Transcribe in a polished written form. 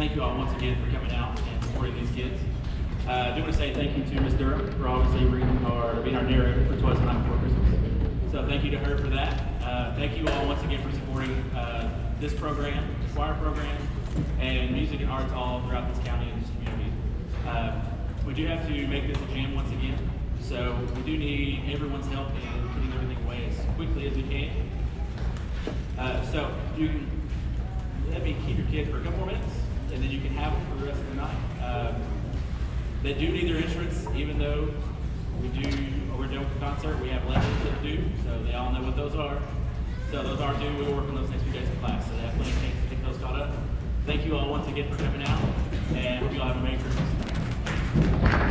thank you all once again for coming out and supporting these kids. I do want to say thank you to Ms. Durham for obviously being our narrator for Twas the Night Before Christmas. So thank you to her for that. Thank you all once again for supporting this program, the choir program, and music and arts all throughout this county and this community. We do have to make this a jam once again, so we do need everyone's help in putting everything away as quickly as we can. So you can let me keep your kids for a couple more minutes, and then you can have them for the rest of the night. They do need their instruments, even though we're done with the concert. We have lessons that do, so they all know what those are. So those are due. We'll work on those next few days of class, so they have plenty of chance to get those caught up. Thank you all once again for coming out, and hope you all have a Merry Christmas.